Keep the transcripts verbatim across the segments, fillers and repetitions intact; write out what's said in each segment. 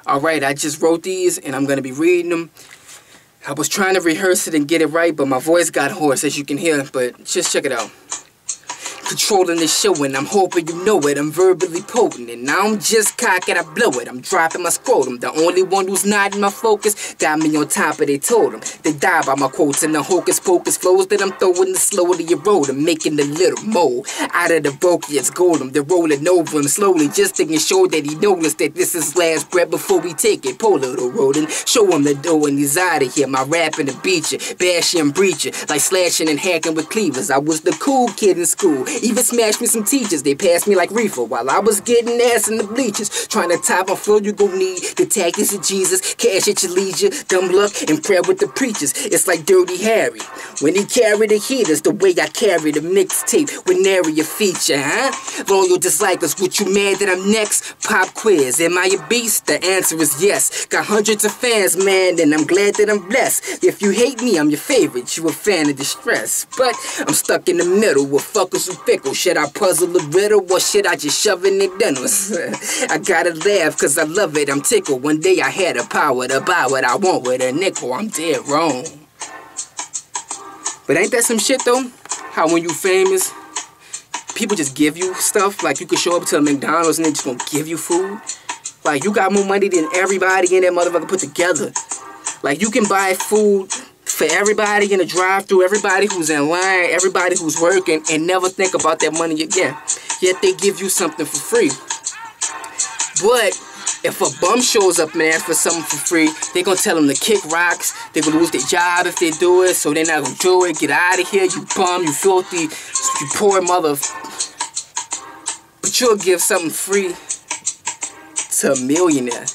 Alright, I just wrote these and I'm going to be reading them. I was trying to rehearse it and get it right, but my voice got hoarse, as you can hear. But just check it out. Controlling the show and I'm hoping you know it. I'm verbally potent and now I'm just cock and I blow it. I'm dropping my scrotum. The only one who's not in my focus got me on top of they totem. They die by my quotes and the hocus pocus flows that I'm throwing to slowly erode them, making a little mold out of the brokiest golem. They're rolling over him slowly just to show that he knows that this is last breath before we take it. Pull little rodent, show him the door and he's out of here. My rapping to beat you, bash you and breach you, like slashing and hacking with cleavers. I was the cool kid in school. Even smashed me some teachers, they passed me like reefer while I was getting ass in the bleachers. Trying to top my flow, you gon' need the tactics of Jesus, cash at your leisure, dumb luck, and prayer with the preachers. It's like Dirty Harry when he carried the heaters, the way I carry the mixtape with nary a feature, huh? Loyal dislikers, what you mad that I'm next? Pop quiz, am I a beast? The answer is yes. Got hundreds of fans, man, and I'm glad that I'm blessed. If you hate me, I'm your favorite, you a fan of distress. But I'm stuck in the middle with fuckers who fickle. Should I puzzle the riddle or should I just shove in their dinners? I gotta laugh cause I love it, I'm tickled. One day I had the power to buy what I want with a nickel. I'm dead wrong. But ain't that some shit though? How when you famous, people just give you stuff. Like you could show up to a McDonald's and they just gonna give you food. Like you got more money than everybody in that motherfucker put together. Like you can buy food for everybody in the drive-thru, everybody who's in line, everybody who's working, and never think about that money again. Yet they give you something for free. But if a bum shows up and asks for something for free, they gonna tell them to kick rocks. They gonna lose their job if they do it, so they're not gonna do it. Get out of here, you bum, you filthy, you poor mother. But you'll give something free to a millionaire.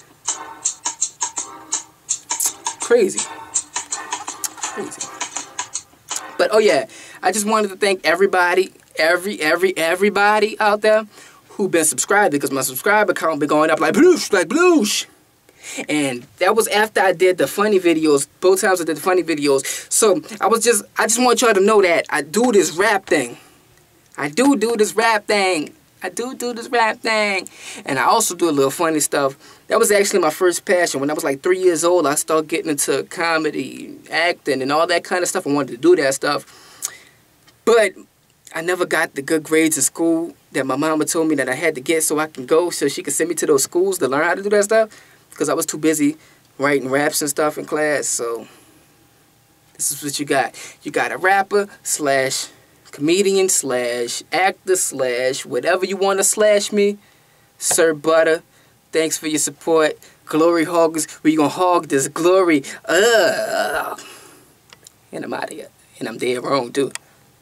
Crazy. Crazy. But oh yeah, I just wanted to thank everybody, every, every, everybody out there who been subscribed, because my subscriber count been going up like bloosh, like bloosh. And that was after I did the funny videos, both times I did the funny videos. So I was just, I just want y'all to know that I do this rap thing. I do do this rap thing. I do do this rap thing. And I also do a little funny stuff. That was actually my first passion. When I was like three years old, I started getting into comedy, acting, and all that kind of stuff. I wanted to do that stuff. But I never got the good grades in school that my mama told me that I had to get so I can go, so she could send me to those schools to learn how to do that stuff. Because I was too busy writing raps and stuff in class. So this is what you got. You got a rapper slash comedian slash actor slash whatever you want to slash me. Sir Butter, thanks for your support. Glory hoggers, we gonna hog this glory. Ugh. And I'm out of here. And I'm dead wrong too.